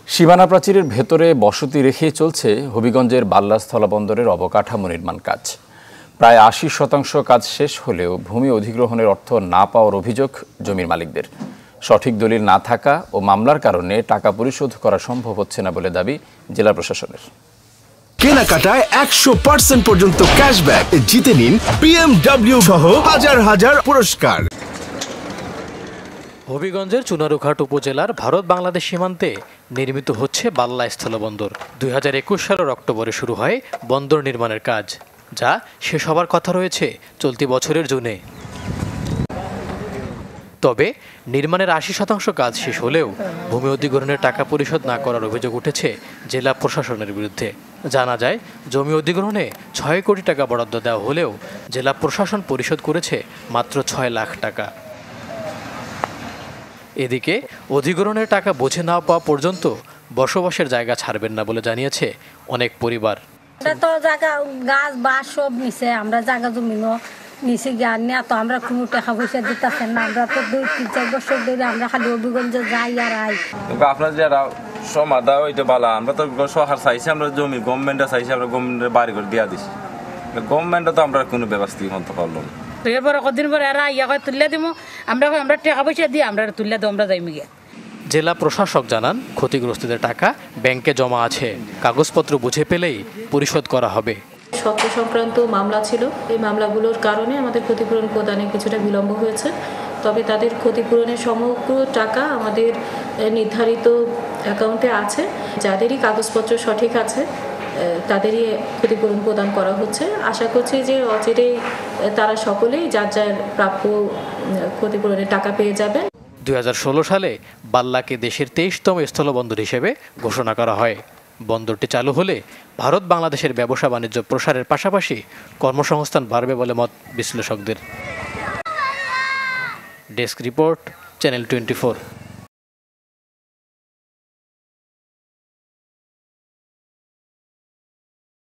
সীমানা প্রাচীরের ভেতরে বসতি রেখেই চলছে হবিগঞ্জের বাল্লা স্থলবন্দরের অবকাঠামো নির্মাণ কাজ। প্রায় ৮০% কাজ শেষ হলেও ভূমি অধিগ্রহণের অর্থ না পাওয়ার অভিযোগ জমির মালিকদের। সঠিক দলিল না থাকা ও মামলার কারণে টাকা পরিশোধ করা সম্ভব হচ্ছে না বলে দাবি জেলা প্রশাসনের। কেনাকাটায় ১০০% পর্যন্ত ক্যাশব্যাক জিতে নিন BMW সহ হাজার হাজার পুরস্কার। হবিগঞ্জের চুনারুঘাট উপজেলার ভারত বাংলাদেশ সীমান্তে নির্মিত হচ্ছে বাল্লা স্থলবন্দর। ২০২১ সালের অক্টোবরে শুরু হয় বন্দর নির্মাণের কাজ, যা শেষ হবার কথা রয়েছে চলতি বছরের জুনে। তবে নির্মাণের ৮০% কাজ শেষ হলেও ভূমি অধিগ্রহণের টাকা পরিশোধ না করার অভিযোগ উঠেছে জেলা প্রশাসনের বিরুদ্ধে। জানা যায়, জমি অধিগ্রহণে ৬ কোটি টাকা বরাদ্দ দেওয়া হলেও জেলা প্রশাসন পরিশোধ করেছে মাত্র ৬ লাখ টাকা। এদিকে অধিগ্রহণের টাকা বুঝে না পাওয়া পর্যন্ত বসবাসের জায়গা ছাড়বেন না বলে জানিয়েছে অনেক পরিবার। তো জায়গা গাছ বাস সব নিচে, আমরা জায়গা জমিনও নিচে গিয়ে নিয়ে তো আমরা কোনো টাকা পয়সা দিতেছেন না। আমরা তো ২-৩-৪ বছর ধরে আমরা খালি হবিগঞ্জে যাই আর আই। আপনার যারা সমাধা ওইটা ভালো, আমরা তো সরকার চাইছি, আমরা জমি গভর্নমেন্টে চাইছি, আমরা গভর্নমেন্টের বাড়ি করে দিয়া দিছি। গভর্নমেন্টে তো আমরা কোনো ব্যবস্থা মতো করলাম। এরপরে কদিন পরে এরা ইয়া করে তুলে দিব, আমরা টাকা পয়সা দিয়ে আমরা তুলে দেবো, আমরা যাই গিয়ে। জেলা প্রশাসক জানান, ক্ষতিগ্রস্তদের টাকা ব্যাংকে জমা আছে, কাগজপত্র বুঝে পেলেই পরিশোধ করা হবে। স্বত্ব সংক্রান্ত মামলা ছিল, এই মামলাগুলোর কারণে আমাদের ক্ষতিপূরণ প্রদানে কিছুটা বিলম্ব হয়েছে। তবে তাদের ক্ষতিপূরণের সমগ্র টাকা আমাদের নির্ধারিত অ্যাকাউন্টে আছে। যাদেরই কাগজপত্র সঠিক আছে তাদেরই ক্ষতিপূরণ প্রদান করা হচ্ছে। আশা করছি যে অচিরেই তারা সকলেই যার যার প্রাপ্য ক্ষতিপূরণের টাকা পেয়ে যাবেন। ২০১৬ সালে বাল্লাকে দেশের ২৩তম স্থলবন্দর হিসেবে ঘোষণা করা হয়। বন্দরটি চালু হলে ভারত বাংলাদেশের ব্যবসা বাণিজ্য প্রসারের পাশাপাশি কর্মসংস্থান বাড়বে বলে মত বিশ্লেষকদের। Desk report, channel 24।